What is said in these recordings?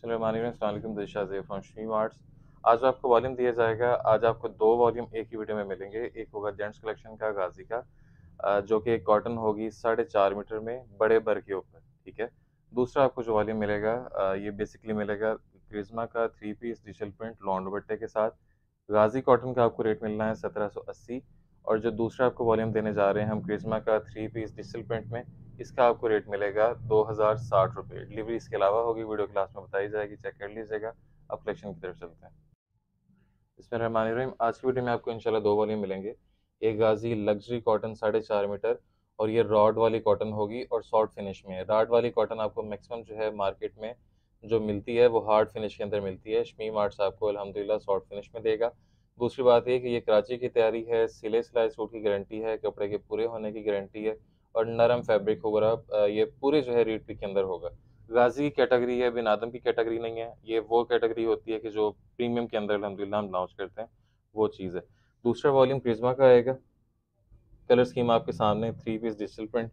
बिस्मिल्लाहिर्रहमानिर्रहीम। Disha Zeb from Shri Arts. आज आपको वॉल्यूम दिया जाएगा। आज आपको दो वॉल्यूम एक ही वीडियो में मिलेंगे। एक होगा जेंट्स कलेक्शन का गाजी का, जो कि कॉटन होगी 4.5 मीटर में बड़े बर के ऊपर, ठीक है। दूसरा आपको जो वॉल्यूम मिलेगा, ये बेसिकली मिलेगा क्रिज्मा का 3 पीस डिजिटल प्रिंट लॉन दुपट्टे के साथ। गाजी कॉटन का आपको रेट मिलना है 1780। और जो दूसरा आपको वॉल्यूम देने जा रहे हैं हम क्रिज्मा का 3 पीस डिजिटल प्रिंट में, इसका आपको रेट मिलेगा 2060 रुपये। डिलीवरी इसके अलावा होगी, वीडियो क्लास में बताई जाएगी, चेक कर लीजिएगा। अब कलेक्शन की तरफ चलते हैं। इसमें रहमानिर्रहीम, आज की वीडियो में आपको इंशाल्लाह दो वॉल्यूम मिलेंगे। एक गाजी लग्जरी कॉटन 4.5 मीटर, और ये रॉड वाली कॉटन होगी और सॉफ्ट फिनिश में है। रॉड वाली कॉटन आपको मैक्सिमम जो है मार्केट में जो मिलती है वो हार्ड फिनिश के अंदर मिलती है। शमीम आर्ट्स आपको अल्हम्दुलिल्लाह सॉफ्ट फिनिश में देगा। दूसरी बात ये कि ये कराची की तैयारी है, सिले सिलाई सूट की गारंटी है, कपड़े के पूरे होने की गारंटी है, और नरम फैब्रिक होगा। ये पूरे जो है रीड पिक के अंदर होगा। गाजी की कैटेगरी है, बिन आदम की कैटेगरी नहीं है। ये वो कैटेगरी होती है कि जो प्रीमियम के अंदर अल्हम्दुलिल्लाह हम लॉन्च करते हैं, वो चीज़ है। दूसरा वॉल्यूम प्रिज्मा का आएगा। कलर स्कीम आपके सामने, 3 पीस डिजिटल प्रिंट।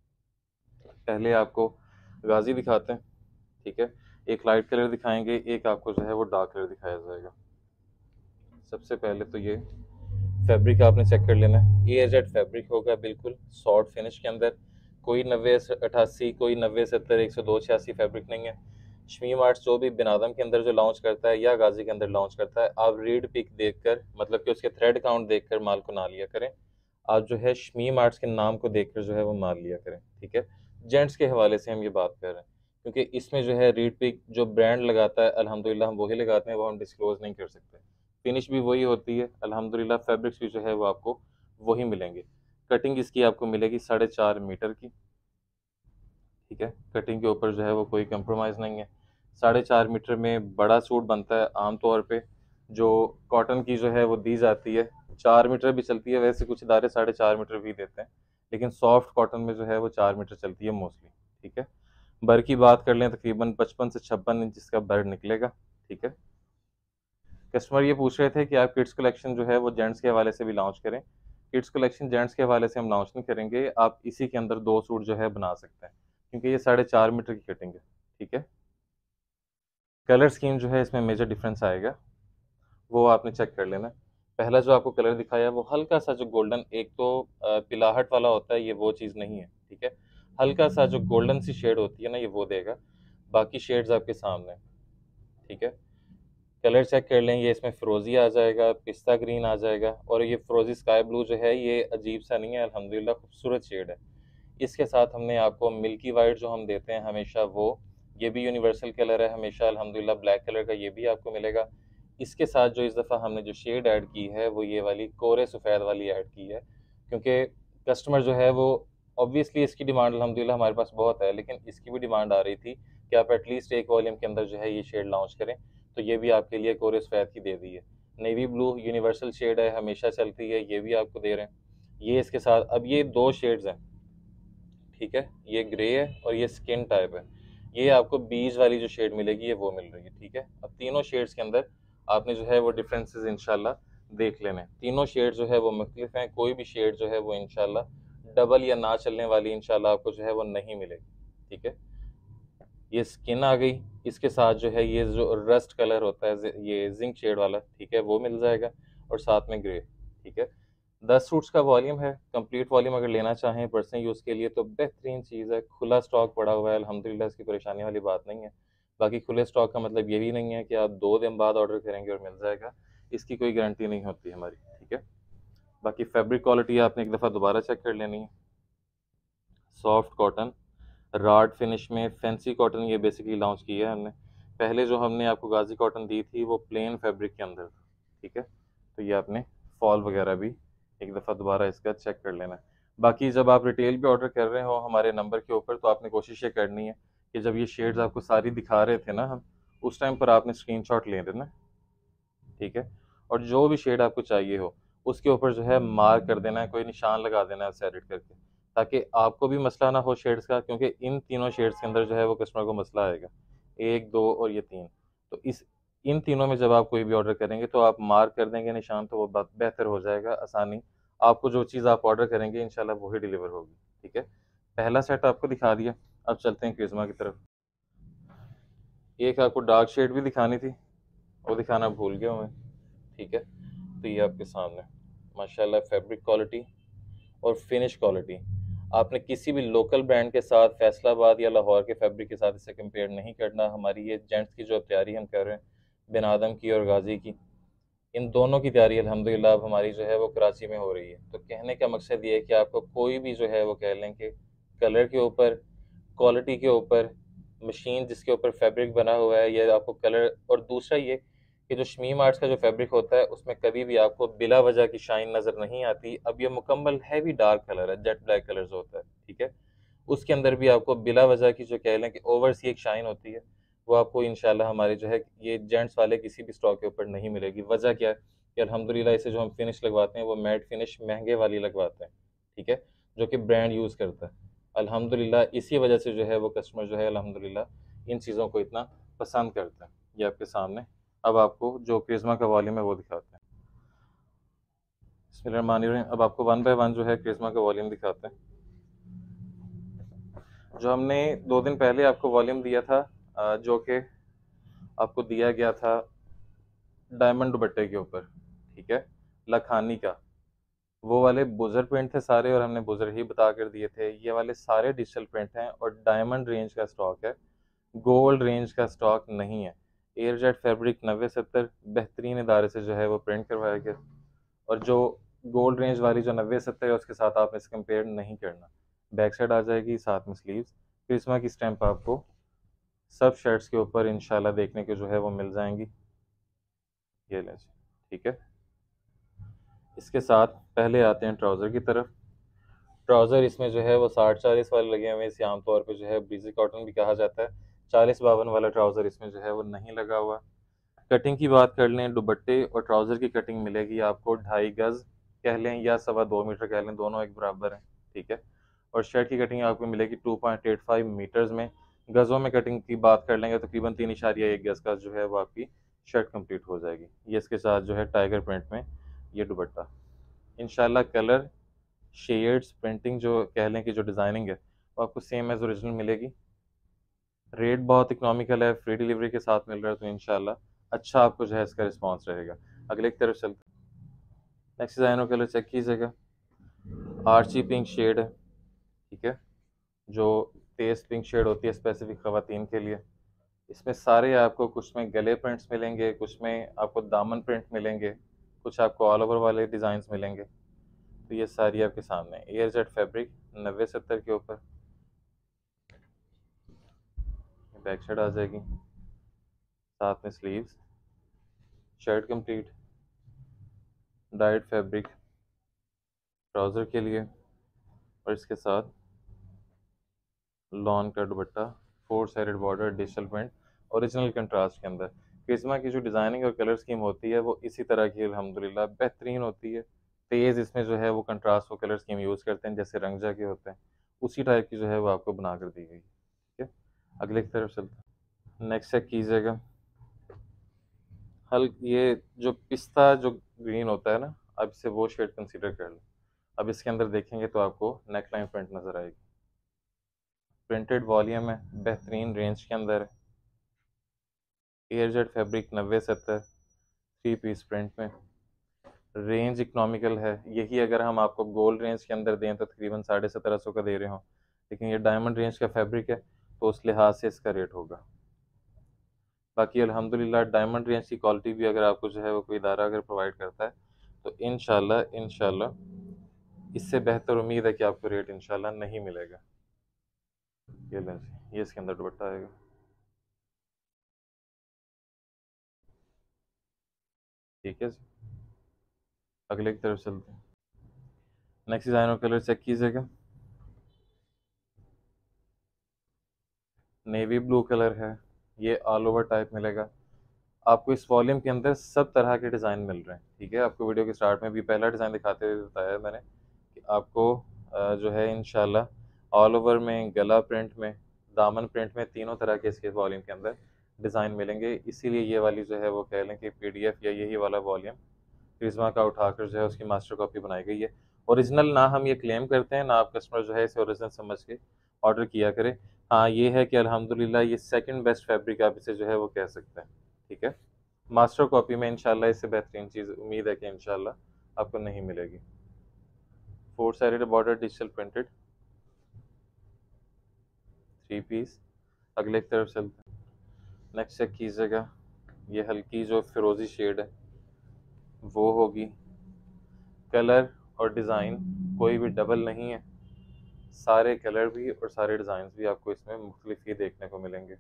पहले आपको गाजी दिखाते हैं, ठीक है। एक लाइट कलर दिखाएंगे, एक आपको जो है वो डार्क कलर दिखाया जाएगा। सबसे पहले तो ये फैब्रिक आपने चेक कर लेना है। AZ फैब्रिक होगा, बिल्कुल सॉफ्ट फिनिश के अंदर। कोई 90-88, कोई 90-70, 102-86 फैब्रिक नहीं है। शमीम आर्ट्स जो भी बिनादम के अंदर जो लॉन्च करता है या गाजी के अंदर लॉन्च करता है, आप रीड पिक देखकर, मतलब कि उसके थ्रेड काउंट देखकर माल को ना लिया करें। आप जो है शमीम आर्ट्स के नाम को देखकर जो है वो माल लिया करें, ठीक है। जेंट्स के हवाले से हम ये बात कर रहे हैं, क्योंकि इसमें जो है रीड पिक जो ब्रांड लगाता है अल्हम्दुलिल्लाह हम वही लगाते हैं, वो हम डिस्क्लोज नहीं कर सकते। फिनिश भी वही होती है अल्हम्दुलिल्लाह, फैब्रिक्स भी जो है वो आपको वही मिलेंगे। कटिंग इसकी आपको मिलेगी 4.5 मीटर की, ठीक है। कटिंग के ऊपर जो है वो कोई कंप्रोमाइज़ नहीं है। 4.5 मीटर में बड़ा सूट बनता है आमतौर पे। जो कॉटन की जो है वो दी जाती है 4 मीटर भी चलती है, वैसे कुछ इदारे 4.5 मीटर भी देते हैं, लेकिन सॉफ्ट कॉटन में जो है वो 4 मीटर चलती है मोस्टली, ठीक है। बर की बात कर लें, तकरीबन 55 से 56 इंच इसका बर निकलेगा, ठीक है। कस्टमर ये पूछ रहे थे कि आप किड्स कलेक्शन जो है वो जेंट्स के हवाले से भी लॉन्च करें। किड्स कलेक्शन जेंट्स के हवाले से हम लॉन्च नहीं करेंगे। आप इसी के अंदर दो सूट जो है बना सकते हैं, क्योंकि ये 4.5 मीटर की कटिंग है, ठीक है। कलर स्कीम जो है इसमें मेजर डिफरेंस आएगा, वो आपने चेक कर लेना है। पहला जो आपको कलर दिखाया वो हल्का सा जो गोल्डन, एक तो पिलाहट वाला होता है, ये वो चीज़ नहीं है, ठीक है। हल्का सा जो गोल्डन सी शेड होती है ना, ये वो देगा। बाकी शेड्स आपके सामने, ठीक है। कलर चेक कर लें, ये इसमें फ़िरोज़ी आ जाएगा, पिस्ता ग्रीन आ जाएगा, और ये फ़िरोज़ी स्काई ब्लू जो है ये अजीब सा नहीं है, अल्हम्दुलिल्लाह खूबसूरत शेड है। इसके साथ हमने आपको मिल्की वाइट जो हम देते हैं हमेशा, वो ये भी यूनिवर्सल कलर है हमेशा अल्हम्दुलिल्लाह, ब्लैक कलर का ये भी आपको मिलेगा। इसके साथ जो इस दफ़ा हमने जो शेड ऐड की है वो ये वाली कोरे सफ़ेद वाली ऐड की है, क्योंकि कस्टमर जो है वो, ऑब्वियसली इसकी डिमांड अल्हम्दुलिल्लाह हमारे पास बहुत है, लेकिन इसकी भी डिमांड आ रही थी कि आप एटलीस्ट एक वॉल्यूम के अंदर जो है ये शेड लॉन्च करें, तो ये भी आपके लिए कोरे सफ़ेद की दे दी है। नेवी ब्लू यूनिवर्सल शेड है, हमेशा चलती है, ये भी आपको दे रहे हैं। ये इसके साथ अब ये दो शेड्स हैं, ठीक है। ये ग्रे है और ये स्किन टाइप है। ये आपको बीज वाली जो शेड मिलेगी ये वो मिल रही है, ठीक है। अब तीनों शेड्स के अंदर आपने जो है वो डिफरेंसेस इंशाल्लाह देख लेने हैं। तीनों शेड जो है वो मुख्तलिफ हैं, कोई भी शेड जो है वो इंशाल्लाह डबल या ना चलने वाली इंशाल्लाह आपको जो है वो नहीं मिलेगी, ठीक है। ये स्किन आ गई, इसके साथ जो है ये जो रस्ट कलर होता है, ये जिंक शेड वाला, ठीक है, वो मिल जाएगा, और साथ में ग्रे, ठीक है। 10 सूट्स का वॉल्यूम है। कंप्लीट वॉल्यूम अगर लेना चाहें पर्सनल यूज़ के लिए तो बेहतरीन चीज़ है, खुला स्टॉक पड़ा हुआ है अल्हम्दुलिल्लाह, इसकी परेशानी वाली बात नहीं है। बाकी खुले स्टॉक का मतलब ये भी नहीं है कि आप 2 दिन बाद ऑर्डर करेंगे और मिल जाएगा, इसकी कोई गारंटी नहीं होती हमारी, ठीक है। बाकी फैब्रिक क्वालिटी आपने एक दफ़ा दोबारा चेक कर लेनी है। सॉफ्ट कॉटन रॉड फिनिश में फैंसी कॉटन ये बेसिकली लॉन्च किया है हमने। पहले जो हमने आपको गाजी कॉटन दी थी वो प्लेन फैब्रिक के अंदर था, ठीक है। तो ये आपने फॉल वगैरह भी एक दफ़ा दोबारा इसका चेक कर लेना है। बाकी जब आप रिटेल पे ऑर्डर कर रहे हो हमारे नंबर के ऊपर, तो आपने कोशिश ये करनी है कि जब ये शेड्स आपको सारी दिखा रहे थे ना हम, उस टाइम पर आपने स्क्रीनशॉट ले लेना, ठीक है। और जो भी शेड आपको चाहिए हो उसके ऊपर जो है मार्क कर देना है, कोई निशान लगा देना है उसे एडिट करके, ताकि आपको भी मसला ना हो शेड्स का, क्योंकि इन तीनों शेड्स के अंदर जो है वो कस्टमर को मसला आएगा, एक दो और ये तीन। तो इस इन तीनों में जब आप कोई भी ऑर्डर करेंगे तो आप मार्क कर देंगे निशान, तो वो बात बेहतर हो जाएगा, आसानी। आपको जो चीज़ आप ऑर्डर करेंगे इंशाल्लाह वही डिलीवर होगी, ठीक है। पहला सेट आपको दिखा दिया, अब चलते हैं क्रिज्मा की तरफ। एक आपको डार्क शेड भी दिखानी थी, वो दिखाना भूल गया हूँ मैं। ठीक है, तो ये आपके सामने माशाल्लाह फैब्रिक क्वालिटी और फिनिश क्वालिटी आपने किसी भी लोकल ब्रांड के साथ, फैसलाबाद या लाहौर के फैब्रिक के साथ इसे कंपेयर नहीं करना। हमारी ये जेंट्स की जो तैयारी हम कर रहे हैं, बिन आदम की और गाजी की, इन दोनों की तैयारी अल्हम्दुलिल्लाह अब हमारी जो है वो कराची में हो रही है। तो कहने का मकसद ये है कि आपको कोई भी जो है वो कह लें कि कलर के ऊपर, क्वालिटी के ऊपर, मशीन जिसके ऊपर फैब्रिक बना हुआ है, या आपको कलर, और दूसरा ये कि जो शमीम आर्ट्स का जो फैब्रिक होता है उसमें कभी भी आपको बिला वजह की शाइन नज़र नहीं आती। अब ये मुकम्मल हैवी डार्क कलर है, जेट ब्लैक कलर जो होता है, ठीक है, उसके अंदर भी आपको बिला वजह की जो कह लें कि ओवर सी एक शाइन होती है, वो आपको इंशाल्लाह हमारे जो है ये जेंट्स वाले किसी भी स्टॉक के ऊपर नहीं मिलेगी। वजह क्या है कि अल्हम्दुलिल्लाह इसे जो हम फिनिश लगवाते हैं वो मैट फिनिश महंगे वाली लगवाते हैं, ठीक है, जो कि ब्रांड यूज़ करता है। अल्हम्दुलिल्लाह इसी वजह से जो है वो कस्टमर जो है अल्हम्दुलिल्लाह इन चीज़ों को इतना पसंद करता है। ये आपके सामने अब आपको जो क्रिज़्मा का वॉल्यूम है वो दिखाते हैं। बिस्मिल्लाहिर्रहमानिर्रहीम। अब आपको वन बाय वन जो है क्रिज़्मा का वॉल्यूम दिखाते हैं। जो हमने 2 दिन पहले आपको वॉल्यूम दिया था, जो कि आपको दिया गया था डायमंड दुपट्टे के ऊपर, ठीक है, लखानी का, वो वाले बुज़र प्रिंट थे सारे, और हमने बुज़र ही बता कर दिए थे। ये वाले सारे डिजिटल प्रिंट हैं और डायमंड रेंज का स्टॉक है, गोल्ड रेंज का स्टॉक नहीं है। एयरजेट फैब्रिक 9070 बेहतरीन इदारे से जो है वो प्रिंट करवाया गया, और जो गोल्ड रेंज वाली जो 9070 है उसके साथ आप इसे कंपेयर नहीं करना। बैक साइड आ जाएगी, साथ में स्लीव्स, क्रिस्मा की स्टैंप आपको सब शर्ट्स के ऊपर इंशाल्लाह देखने को जो है वो मिल जाएंगी। ये लें जी, ठीक है। इसके साथ पहले आते हैं ट्राउज़र की तरफ। ट्राउज़र इसमें जो है वो 60-40 वाले लगे हुए हैं, इसे आमतौर पे जो है ब्रीजी कॉटन भी कहा जाता है। 40-52 वाला ट्राउज़र इसमें जो है वो नहीं लगा हुआ। कटिंग की बात कर लें, दुपट्टे और ट्राउज़र की कटिंग मिलेगी आपको 2.5 गज़ कह लें या 2.25 मीटर कह लें, दोनों एक बराबर हैं, ठीक है। और शर्ट की कटिंग आपको मिलेगी 2.85 मीटर्स में। गज़ों में कटिंग की बात कर लेंगे तो तकरीबन 3.1 गज़ का जो है वो आपकी शर्ट कंप्लीट हो जाएगी। ये इसके साथ जो है टाइगर प्रिंट में ये दुपट्टा, इंशाल्लाह कलर, शेड्स, प्रिंटिंग जो कह लें कि जो डिज़ाइनिंग है वो आपको सेम एज़ ओरिजिनल मिलेगी। रेट बहुत इकोनॉमिकल है, फ्री डिलीवरी के साथ मिल रहा है, तो इंशाल्लाह अच्छा आपको जो है इसका रिस्पॉन्स रहेगा। अगले की तरफ चलते हैं। नेक्स्ट डिज़ाइनर कलर चेक कीजिएगा, आर्ची पिंक शेड है, ठीक है, जो तेज़ पिंक शेड होती है स्पेसिफिक ख़वातीन के लिए। इसमें सारे आपको कुछ में गले प्रिंट्स मिलेंगे, कुछ में आपको दामन प्रिंट मिलेंगे, कुछ आपको ऑल ओवर वाले डिज़ाइंस मिलेंगे। तो ये सारी आपके सामने एयर जेट फैब्रिक 9070 के ऊपर, बैक साइड आ जाएगी, साथ में sleeves, shirt complete, diet fabric trouser के लिए, और इसके साथ लॉन का dupatta, 4 sided border, digital print, original contrast के अंदर। क्रिस्मा की जो डिज़ाइनिंग और कलर स्कीम होती है वो इसी तरह की अल्हम्दुलिल्लाह बेहतरीन होती है। तेज़ इसमें जो है वो कंट्रास्ट वो कलर स्कीम यूज़ करते हैं जैसे रंगजा के होते हैं, उसी टाइप की जो है वो आपको बना कर दी गई है, ठीक है। अगले की तरफ चलते हैं। नेक्स्ट चेक कीजिएगा, हल ये जो पिस्ता जो ग्रीन होता है ना, अब इसे वो शेड कंसीडर कर लो। अब इसके अंदर देखेंगे तो आपको नेक लाइन प्रिंट नज़र आएगी, प्रिंटेड वॉल्यूम है, बेहतरीन रेंज के अंदर है, एयरजेट फैब्रिक 9070 3 पीस प्रिंट में, रेंज इकोनॉमिकल है। यही अगर हम आपको गोल्ड रेंज के अंदर दें तो तकरीबन 1750 का दे रहे हों, लेकिन ये डायमंड रेंज का फैब्रिक है तो उस लिहाज से इसका रेट होगा। बाकी अल्हम्दुलिल्लाह डायमंड रेंज की क्वालिटी भी अगर आपको जो है वो कोई इदारा अगर प्रोवाइड करता है तो इंशाल्लाह इससे बेहतर उम्मीद है कि आपको रेट इंशाल्लाह नहीं मिलेगा। ये लें जी, ये इसके अंदर दुपट्टा आएगा। ठीक है जी, अगले की तरफ चलते हैं। नेक्स्ट डिज़ाइन और कलर चेक कीजिएगा, नेवी ब्लू कलर है, ये ऑल ओवर टाइप मिलेगा आपको। इस वॉल्यूम के अंदर सब तरह के डिज़ाइन मिल रहे हैं, ठीक है। आपको वीडियो के स्टार्ट में भी पहला डिज़ाइन दिखाते हुए बताया मैंने कि आपको जो है इंशाल्लाह ऑल ओवर में, गला प्रिंट में, दामन प्रिंट में, तीनों तरह के इसके वॉल्यूम के अंदर डिज़ाइन मिलेंगे। इसीलिए ये वाली जो है वो कह लें कि पीडीएफ या यही वाला वॉल्यूम क्रिस्मा का उठाकर जो है उसकी मास्टर कॉपी बनाई गई है। ओरिजिनल ना हम ये क्लेम करते हैं, ना आप कस्टमर जो है इसे ओरिजिनल समझ के ऑर्डर किया करें। हाँ, ये है कि अल्हम्दुलिल्लाह ये सेकंड बेस्ट फैब्रिक आप इसे जो है वो कह सकते हैं। ठीक है, मास्टर कॉपी में इंशाल्लाह इससे बेहतरीन चीज़ उम्मीद है कि इंशाल्लाह आपको नहीं मिलेगी। 4 sided border digital printed 3 piece. अगले की तरफ चलते हैं। नेक्स्ट चेक कीजिएगा, ये हल्की जो फिरोजी शेड है वो होगी। कलर और डिज़ाइन कोई भी डबल नहीं है, सारे कलर भी और सारे डिज़ाइन भी आपको इसमें मुख्तलिफ ही देखने को मिलेंगे।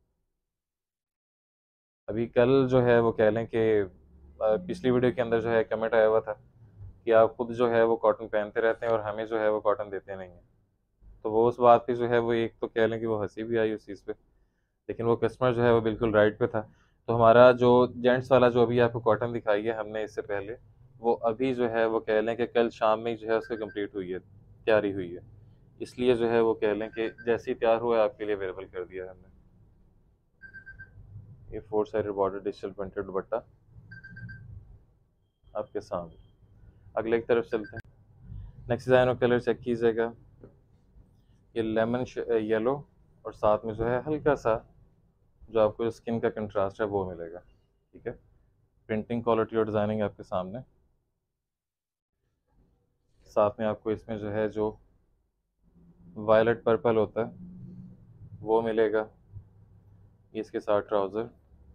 अभी कल जो है वो कह लें कि पिछली वीडियो के अंदर जो है कमेंट आया हुआ था कि आप खुद जो है वो कॉटन पहनते रहते हैं और हमें जो है वो कॉटन देते नहीं हैं। तो वो उस बात पे जो है वो एक तो कह लें कि वो हंसी भी आई उस चीज़ पे, लेकिन वो कस्टमर जो है वो बिल्कुल राइट पे था। तो हमारा जो जेंट्स वाला जो अभी आपको कॉटन दिखाई है हमने इससे पहले, वो अभी जो है वो कह लें कि कल शाम में ही जो है उसकी कंप्लीट हुई है, तैयारी हुई है। इसलिए जो है वो कह लें कि जैसे ही तैयार हुआ है आपके लिए अवेलेबल कर दिया है हमने। ये 4 sided border digital printed dupatta आपके सामने। अगले की तरफ चलते हैं। नेक्स्ट डिज़ाइन और कलर चेक कीजिएगा, ये लेमन येलो और साथ में जो है हल्का सा जो आपको स्किन का कंट्रास्ट है वो मिलेगा। ठीक है, प्रिंटिंग क्वालिटी और डिज़ाइनिंग आपके सामने। साथ में आपको इसमें जो है जो वायलेट पर्पल होता है वो मिलेगा। इसके साथ ट्राउज़र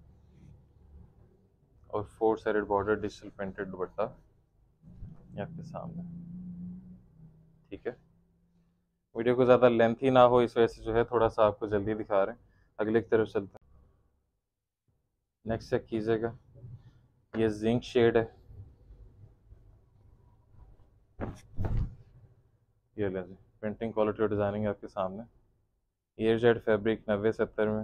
और 4 sided border digital printed dupatta ये आपके सामने। ठीक है, वीडियो को ज़्यादा लेंथी ना हो इस वजह से जो है थोड़ा सा आपको जल्दी दिखा रहे हैं। अगले की तरफ चलते हैं। नेक्स्ट चेक कीजिएगा, ये जिंक शेड है, ये लें जी, प्रिंटिंग क्वालिटी और डिज़ाइनिंग आपके सामने। एयर जेट फैब्रिक 90-70 में।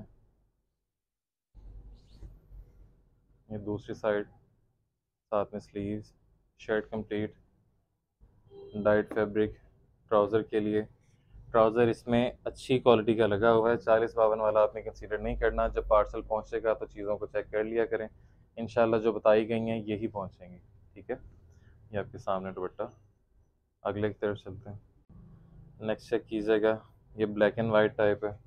ये दूसरी साइड, साथ में sleeves, shirt complete, diet fabric trouser के लिए। ट्राउज़र इसमें अच्छी क्वालिटी का लगा हुआ है, 40-52 वाला आपने कंसीडर नहीं करना। जब पार्सल पहुंचेगा तो चीज़ों को चेक कर लिया करें, इंशाल्लाह जो बताई गई हैं यही पहुंचेंगी। ठीक है, ये आपके सामने दुपट्टा। अगले की तरफ चलते हैं। नेक्स्ट चेक कीजिएगा, ये ब्लैक एंड वाइट टाइप है।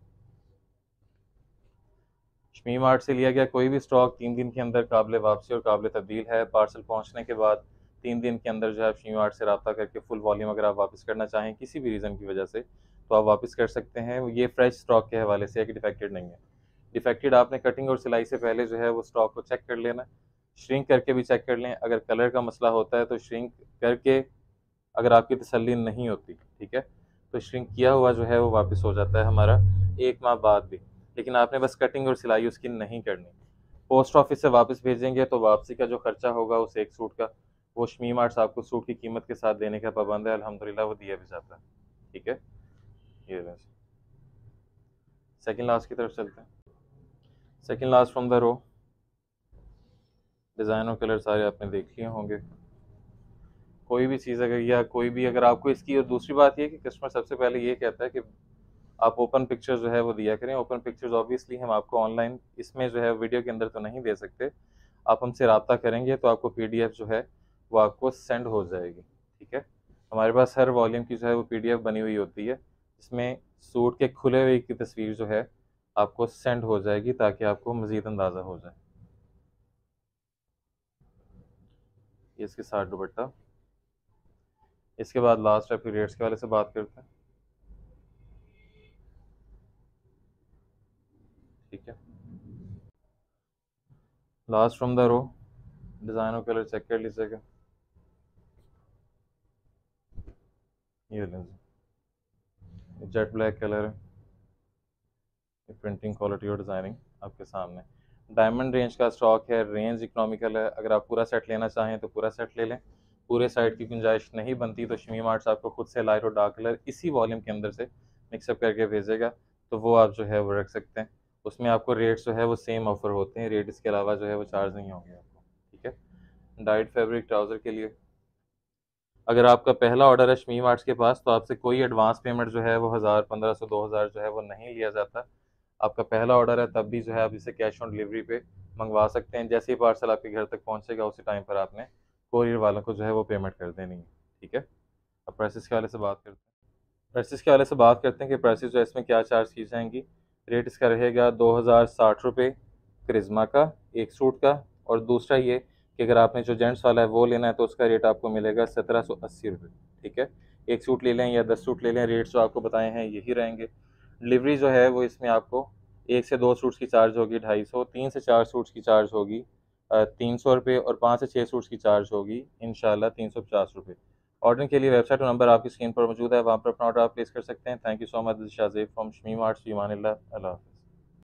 शमी मार्ट से लिया गया कोई भी स्टॉक 3 दिन के अंदर काबिल वापसी और काबिल तब्दील है। पार्सल पहुंचने के बाद 3 दिन के अंदर जो है शमी मार्ट से रब्ता करके फुल वॉल्यूम अगर आप वापस करना चाहें किसी भी रीज़न की वजह से तो आप वापस कर सकते हैं। ये फ्रेश स्टॉक के हवाले से है कि डिफेक्टेड नहीं है। डिफेक्टेड आपने कटिंग और सिलाई से पहले जो है वो स्टॉक को चेक कर लेना, श्रिंक करके भी चेक कर लें। अगर कलर का मसला होता है तो श्रिंक करके, अगर आपकी तसल्ली नहीं होती, ठीक है, तो श्रिंक किया हुआ जो है वो वापस हो जाता है हमारा 1 माह बाद भी। लेकिन आपने बस कटिंग और सिलाई उसकी नहीं करनी। पोस्ट ऑफिस से वापस भेजेंगे तो वापसी का जो खर्चा होगा उस एक सूट का, वो शमी मार्ट्स आपको सूट की कीमत के साथ देने का पाबंद है, अल्हम्दुलिल्लाह वो दिया भी जाता है। ठीक है, ये सेकंड लास्ट की तरफ चलते हैं। Second last from the row, design और कलर सारे आपने देख लिए होंगे। कोई भी चीज़ अगर या कोई भी अगर आपको इसकी, और दूसरी बात ये कि कस्टमर सबसे पहले ये कहता है कि आप ओपन पिक्चर्स जो है वो दिया करें। ओपन पिक्चर्स ऑब्वियसली हम आपको ऑनलाइन इसमें जो है वीडियो के अंदर तो नहीं दे सकते। आप हमसे रब्ता करेंगे तो आपको पीडीएफ जो है वो आपको सेंड हो जाएगी। ठीक है, हमारे पास हर वॉल्यूम की जो है वो पीडीएफ बनी हुई होती है, इसमें सूट के खुले हुए की तस्वीर जो है आपको सेंड हो जाएगी ताकि आपको मज़ीद अंदाज़ा हो जाए। ये इसके साथ दुपट्टा। इसके बाद लास्ट है, फिर रेट्स के वाले से बात करते हैं। ठीक है, last from the row, design और कलर चेक कर लीजिएगा। ये लीजिए, जेट ब्लैक कलर है, प्रिंटिंग क्वालिटी और डिज़ाइनिंग आपके सामने। डायमंड रेंज का स्टॉक है, रेंज इकोनॉमिकल है। अगर आप पूरा सेट लेना चाहें तो पूरा सेट ले लें, पूरे साइड की गुंजाइश नहीं बनती तो शमी मार्ट्स आपको खुद से लाइट और डार्क कलर इसी वॉल्यूम के अंदर से मिक्सअप करके भेजेगा, तो वो आप जो है वो रख सकते हैं। उसमें आपको रेट्स जो है वो सेम ऑफर होते हैं, रेट इसके अलावा जो है वो चार्ज नहीं होंगे आपको। ठीक है, डाइट फैब्रिक ट्राउज़र के लिए अगर आपका पहला ऑर्डर है शमी मार्ट्स के पास तो आपसे कोई एडवांस पेमेंट जो है वो 1000, 1500, 2000 जो है वो नहीं लिया जाता। आपका पहला ऑर्डर है तब भी जो है आप इसे कैश ऑन डिलीवरी पे मंगवा सकते हैं। जैसे ही पार्सल आपके घर तक पहुंचेगा उसी टाइम पर आपने कोरियर वालों को जो है वो पेमेंट कर देनी है। ठीक है, प्राइसेस के हवाले से बात करते हैं। प्राइसेस के हवाले से बात करते हैं कि प्राइसेस जो है इसमें क्या चार्ज की जाएंगी। रेट इसका रहेगा 2060 रुपये करिश्मा का एक सूट का, और दूसरा ये कि अगर आपने जो जेंट्स वाला है वो लेना है तो उसका रेट आपको मिलेगा 1780 रुपये। ठीक है, एक सूट ले लें या 10 सूट ले लें, रेट्स जो आपको बताए हैं यही रहेंगे। डिलीवरी जो है वो इसमें आपको एक से दो सूट्स की चार्ज होगी 250, 3 से 4 सूट्स की चार्ज होगी 300 रुपये, और 5 से 6 सूट्स की चार्ज होगी इंशाल्लाह 350 रुपये। ऑर्डर के लिए वेबसाइट और नंबर आपकी स्क्रीन पर मौजूद है, वहाँ पर अपना ऑर्डर आप प्लेस कर सकते हैं। Thank you so much, Shahzeb from Shami Mart, फ़ी अमानिल्लाह, अल्लाह हाफ़िज़।